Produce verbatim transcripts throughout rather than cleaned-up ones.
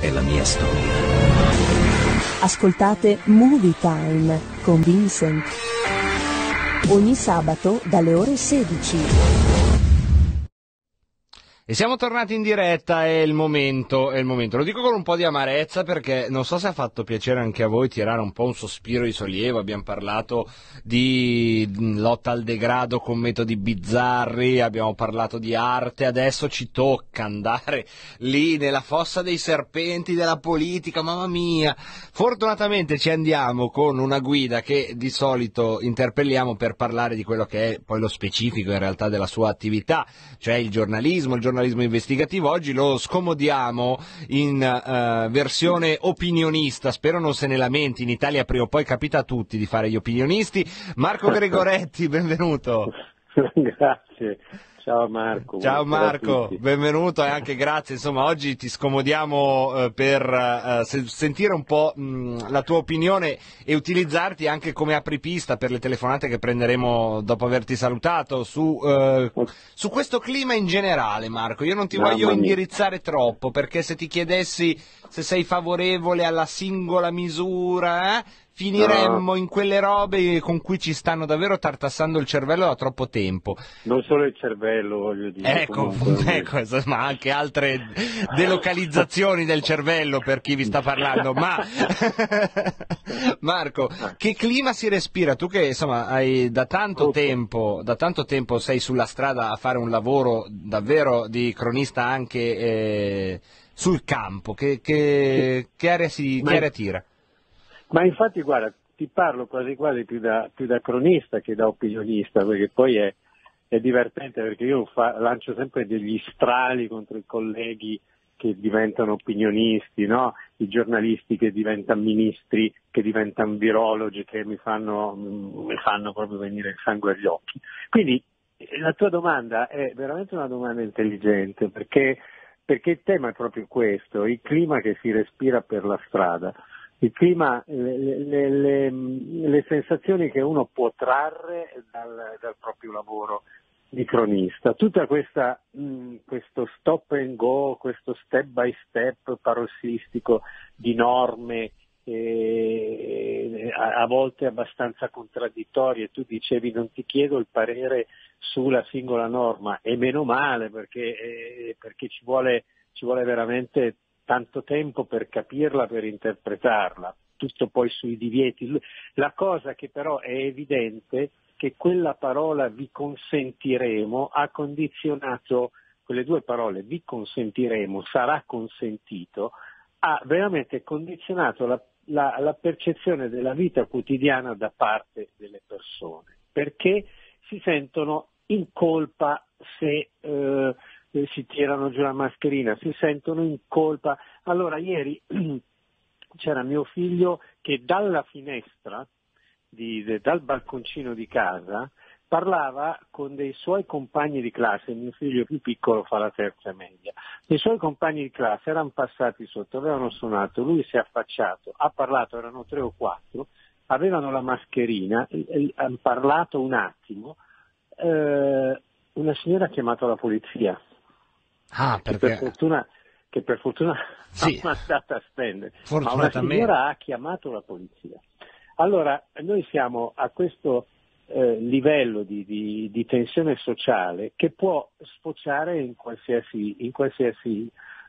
è la mia storia. Ascoltate Movie Time con Vincent ogni sabato dalle ore sedici. E siamo tornati in diretta, è il momento, è il momento. Lo dico con un po' di amarezza perché non so se ha fatto piacere anche a voi tirare un po' un sospiro di sollievo. Abbiamo parlato di lotta al degrado con metodi bizzarri, abbiamo parlato di arte, adesso ci tocca andare lì nella fossa dei serpenti della politica, mamma mia. Fortunatamente ci andiamo con una guida che di solito interpelliamo per parlare di quello che è poi lo specifico in realtà della sua attività, cioè il giornalismo, il giornalismo investigativo. Oggi lo scomodiamo in uh, versione opinionista, spero non se ne lamenti, in Italia prima o poi capita a tutti di fare gli opinionisti. Marco Gregoretti, benvenuto. Grazie. Ciao Marco. Ciao Marco, benvenuto e anche grazie, insomma oggi ti scomodiamo eh, per eh, se- sentire un po' mh, la tua opinione e utilizzarti anche come apripista per le telefonate che prenderemo dopo averti salutato su, eh, su questo clima in generale. Marco, io non ti voglio indirizzare troppo perché se ti chiedessi se sei favorevole alla singola misura, eh, finiremmo in quelle robe con cui ci stanno davvero tartassando il cervello da troppo tempo. Non solo il cervello, voglio dire. Ecco, comunque, ecco, ma anche altre delocalizzazioni del cervello per chi vi sta parlando. Ma Marco, che clima si respira? Tu che insomma hai da tanto tempo, da tanto tempo sei sulla strada a fare un lavoro davvero di cronista anche eh, sul campo, che, che, che area si che area tira? Ma infatti guarda, ti parlo quasi quasi più da, più da cronista che da opinionista, perché poi è, è divertente perché io fa, lancio sempre degli strali contro i colleghi che diventano opinionisti, no? I giornalisti che diventano ministri, che diventano virologi, che mi fanno, mi fanno proprio venire il sangue agli occhi. Quindi la tua domanda è veramente una domanda intelligente, perché, perché il tema è proprio questo, il clima che si respira per la strada. Il clima, le, le, le, le sensazioni che uno può trarre dal, dal proprio lavoro di cronista, tutta questa mh, questo stop and go, questo step by step parossistico di norme eh, a, a volte abbastanza contraddittorie. Tu dicevi non ti chiedo il parere sulla singola norma, e meno male perché, eh, perché ci vuole, ci vuole veramente tanto tempo per capirla, per interpretarla, tutto poi sui divieti. La cosa che però è evidente che quella parola vi consentiremo ha condizionato, quelle due parole vi consentiremo, sarà consentito, ha veramente condizionato la, la, la percezione della vita quotidiana da parte delle persone, perché si sentono in colpa se eh, si tirano giù la mascherina, si sentono in colpa. Allora ieri c'era mio figlio che dalla finestra, di, de, dal balconcino di casa, parlava con dei suoi compagni di classe. Mio figlio più piccolo fa la terza media. I suoi compagni di classe erano passati sotto, avevano suonato, lui si è affacciato, ha parlato, erano tre o quattro, avevano la mascherina, hanno parlato un attimo, eh, una signora ha chiamato la polizia. Ah, perché... Che per fortuna, che per fortuna sì. ha mandato a spendere, ma una Fortunatamente. signora ha chiamato la polizia. Allora, noi siamo a questo eh, livello di, di, di tensione sociale che può sfociare in qualsiasi, in qualsiasi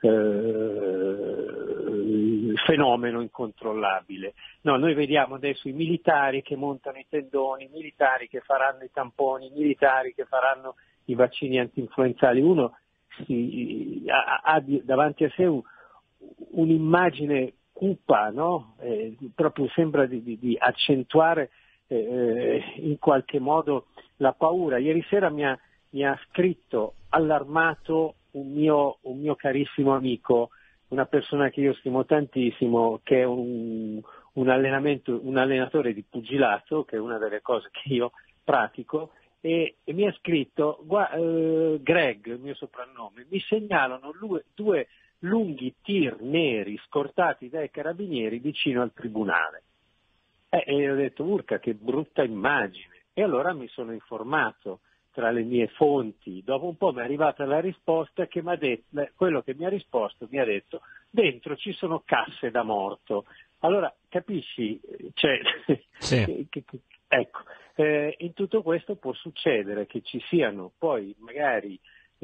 eh, fenomeno incontrollabile. No, noi vediamo adesso i militari che montano i tendoni, i militari che faranno i tamponi, i militari che faranno i vaccini antinfluenzali. Uno si, ha, ha davanti a sé un, un'immagine cupa, no? Eh, proprio sembra di, di, di accentuare eh, in qualche modo la paura. Ieri sera mi ha, mi ha scritto allarmato un mio, un mio carissimo amico, una persona che io stimo tantissimo, che è un, un, allenamento, un allenatore di pugilato, che è una delle cose che io pratico, e, e mi ha scritto, gua, eh, Greg, il mio soprannome, mi segnalano lui, due lunghi tir neri scortati dai carabinieri vicino al tribunale. Eh, e io ho detto, urca, che brutta immagine. E allora mi sono informato tra le mie fonti. Dopo un po' mi è arrivata la risposta che mi ha detto, quello che mi ha risposto mi ha detto, dentro ci sono casse da morto. Allora, capisci? Cioè, sì. che, che, ecco, eh, in tutto questo può succedere che ci siano poi magari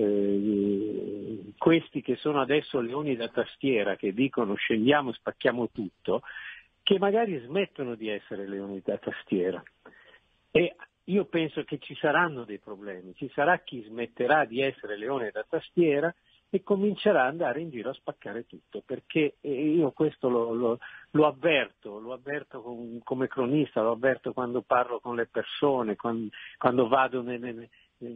eh, questi che sono adesso leoni da tastiera, che dicono scendiamo e spacchiamo tutto, che magari smettono di essere leoni da tastiera. E io penso che ci saranno dei problemi, ci sarà chi smetterà di essere leone da tastiera e comincerà ad andare in giro a spaccare tutto, perché io questo lo, lo, lo avverto, lo avverto con, come cronista, lo avverto quando parlo con le persone, quando, quando vado nel, nel,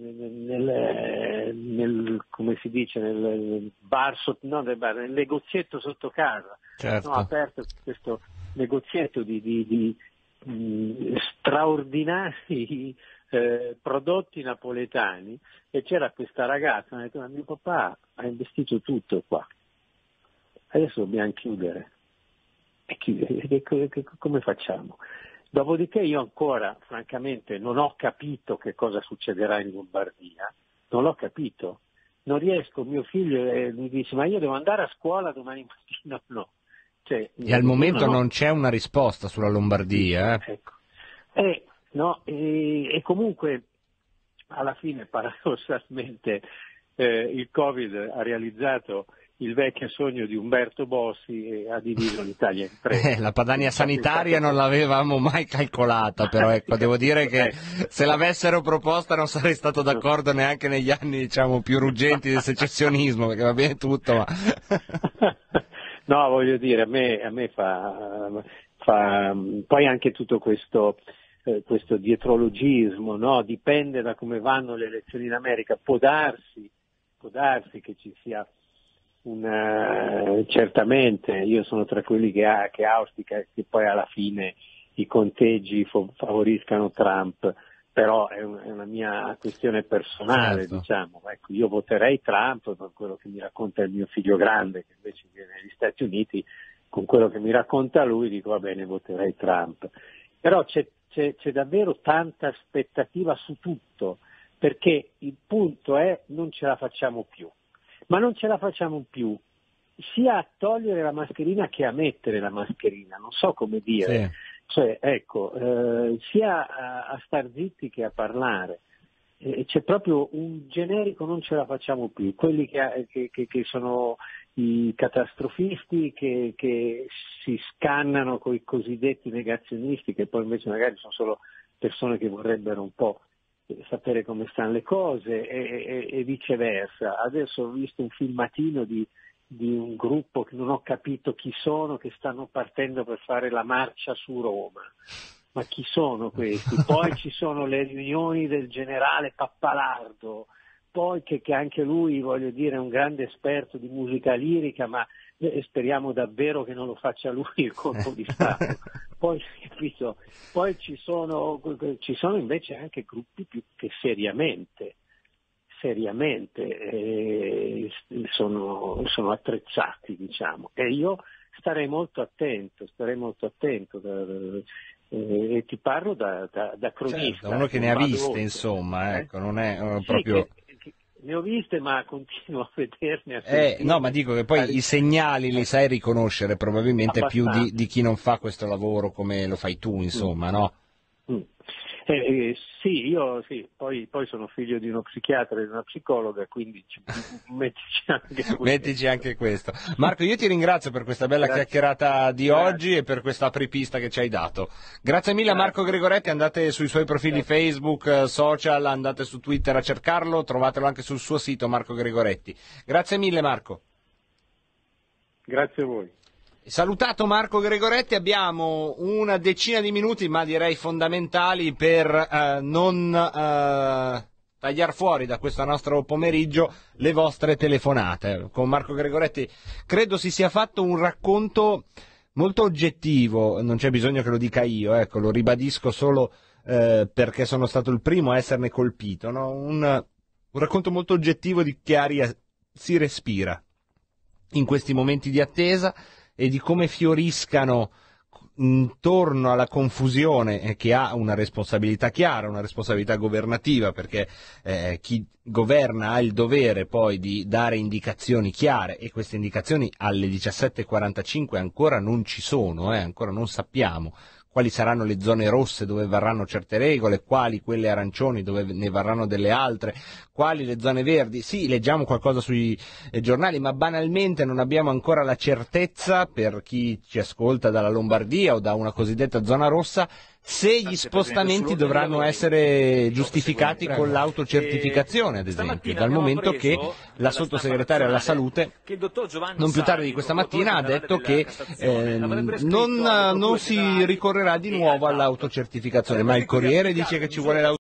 nel, nel, come si dice, nel bar, no, nel, bar, nel negozietto sotto casa. Certo. Ho aperto questo negozietto di, di, di mh, straordinari Eh, prodotti napoletani e c'era questa ragazza, mi ha detto: mio papà ha investito tutto qua, adesso dobbiamo chiudere. E chiudere. E, e, e, come facciamo? Dopodiché io ancora francamente non ho capito che cosa succederà in Lombardia, non l'ho capito, non riesco, mio figlio eh, mi dice ma io devo andare a scuola domani mattina, no. Cioè, e al momento non, ho... non c'è una risposta sulla Lombardia. Eh? Ecco. E, No, e, e comunque alla fine paradossalmente eh, il Covid ha realizzato il vecchio sogno di Umberto Bossi e ha diviso l'Italia in tre. Eh, la Padania sanitaria non l'avevamo mai calcolata, però ecco, devo dire che se l'avessero proposta non sarei stato d'accordo neanche negli anni, diciamo, più ruggenti del secessionismo, perché va bene tutto, ma... No, voglio dire, a me, a me fa, fa poi anche tutto questo questo dietrologismo, no? Dipende da come vanno le elezioni in America, può darsi, può darsi che ci sia una, certamente, io sono tra quelli che, ha, che auspica che poi alla fine i conteggi fo- favoriscano Trump, però è, un, è una mia questione personale, certo. diciamo, ecco, io voterei Trump per quello che mi racconta il mio figlio grande, che invece viene negli Stati Uniti, con quello che mi racconta lui dico va bene, voterei Trump, però c'è C'è, c'è davvero tanta aspettativa su tutto, perché il punto è non ce la facciamo più, ma non ce la facciamo più sia a togliere la mascherina che a mettere la mascherina, non so come dire, sì. Cioè, ecco, eh, sia a, a star zitti che a parlare. Eh, c'è proprio un generico non ce la facciamo più, quelli che, che, che, che sono i catastrofisti che, che si scannano con i cosiddetti negazionisti, che poi invece magari sono solo persone che vorrebbero un po' sapere come stanno le cose e, e, e viceversa. Adesso ho visto un filmatino di, di un gruppo che non ho capito chi sono, che stanno partendo per fare la marcia su Roma. Ma chi sono questi? Poi ci sono le riunioni del generale Pappalardo, poi che, che anche lui, voglio dire, è un grande esperto di musica lirica, ma eh, speriamo davvero che non lo faccia lui il colpo di Stato. Poi, capito, poi ci sono, ci sono invece anche gruppi più che seriamente, seriamente eh, sono, sono attrezzati, diciamo, e io starei molto attento, starei molto attento. Da, da, Eh, e ti parlo da, da, da cronista. Certo, uno che ne ha viste, oltre, insomma, eh? ecco, non è uh, sì, proprio... Che, che ne ho viste, ma continuo a vederne. A eh, no, ma dico che poi i segnali li sai riconoscere probabilmente abbastanza. più di, di chi non fa questo lavoro come lo fai tu, insomma, mm. no? Mm. Eh, eh, sì, io sì, poi, poi sono figlio di uno psichiatra e di una psicologa, quindi ci, mettici anche questo. Mettici anche questo. Marco, io ti ringrazio per questa bella Grazie. chiacchierata di Grazie. oggi e per questa apripista che ci hai dato. Grazie mille Grazie. a Marco Gregoretti, andate sui suoi profili Grazie. Facebook, social, andate su Twitter a cercarlo, trovatelo anche sul suo sito Marco Gregoretti. Grazie mille Marco. Grazie a voi. Salutato Marco Gregoretti, abbiamo una decina di minuti, ma direi fondamentali per eh, non eh, tagliare fuori da questo nostro pomeriggio le vostre telefonate. Con Marco Gregoretti credo si sia fatto un racconto molto oggettivo, non c'è bisogno che lo dica io, ecco, lo ribadisco solo eh, perché sono stato il primo a esserne colpito, no? un, un racconto molto oggettivo di che aria si respira in questi momenti di attesa e di come fioriscano intorno alla confusione, che ha una responsabilità chiara, una responsabilità governativa, perché eh, chi governa ha il dovere poi di dare indicazioni chiare, e queste indicazioni alle diciassette e quarantacinque ancora non ci sono, eh, ancora non sappiamo quali saranno le zone rosse dove varranno certe regole, quali quelle arancioni dove ne varranno delle altre, quali le zone verdi. Sì, leggiamo qualcosa sui eh, giornali, ma banalmente non abbiamo ancora la certezza, per chi ci ascolta dalla Lombardia o da una cosiddetta zona rossa, se gli spostamenti dovranno essere giustificati con l'autocertificazione, ad esempio, dal momento che la sottosegretaria alla salute non più tardi di questa mattina ha detto che eh, non, non si ricorrerà di nuovo all'autocertificazione, ma il Corriere dice che ci vuole l'autocertificazione.